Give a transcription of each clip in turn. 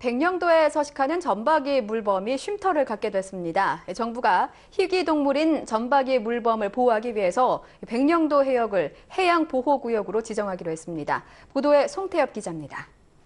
백령도에 서식하는 점박이 물범이 쉼터를 갖게 됐습니다. 정부가 희귀동물인 점박이 물범을 보호하기 위해서 백령도 해역을 해양보호구역으로 지정하기로 했습니다. 보도에 송태엽 기자입니다.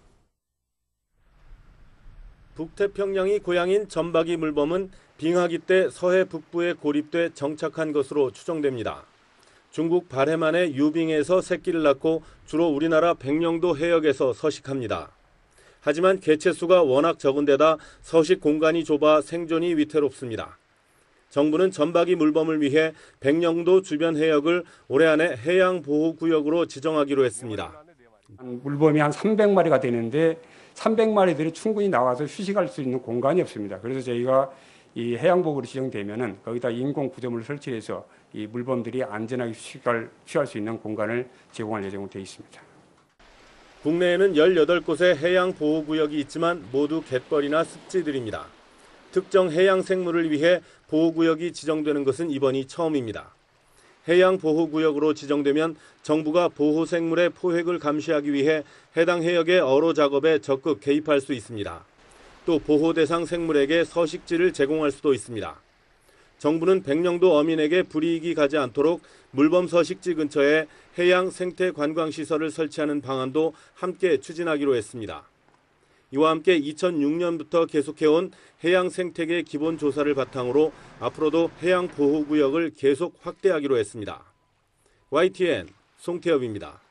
북태평양이 고향인 점박이 물범은 빙하기 때 서해 북부에 고립돼 정착한 것으로 추정됩니다. 중국 발해만의 유빙에서 새끼를 낳고 주로 우리나라 백령도 해역에서 서식합니다. 하지만 개체수가 워낙 적은 데다 서식 공간이 좁아 생존이 위태롭습니다. 정부는 점박이 물범을 위해 백령도 주변 해역을 올해 안에 해양보호구역으로 지정하기로 했습니다. 물범이 한 300마리가 되는데 300마리들이 충분히 나와서 휴식할 수 있는 공간이 없습니다. 그래서 저희가 이 해양보호구로 지정되면은 거기다 인공 구조물을 설치해서 이 물범들이 안전하게 취할 수 있는 공간을 제공할 예정으로 되어 있습니다. 국내에는 18곳의 해양보호구역이 있지만 모두 갯벌이나 습지들입니다. 특정 해양생물을 위해 보호구역이 지정되는 것은 이번이 처음입니다. 해양보호구역으로 지정되면 정부가 보호생물의 포획을 감시하기 위해 해당 해역의 어로 작업에 적극 개입할 수 있습니다. 또 보호 대상 생물에게 서식지를 제공할 수도 있습니다. 정부는 백령도 어민에게 불이익이 가지 않도록 물범 서식지 근처에 해양 생태 관광 시설을 설치하는 방안도 함께 추진하기로 했습니다. 이와 함께 2006년부터 계속해온 해양 생태계 기본 조사를 바탕으로 앞으로도 해양 보호구역을 계속 확대하기로 했습니다. YTN 송태엽입니다.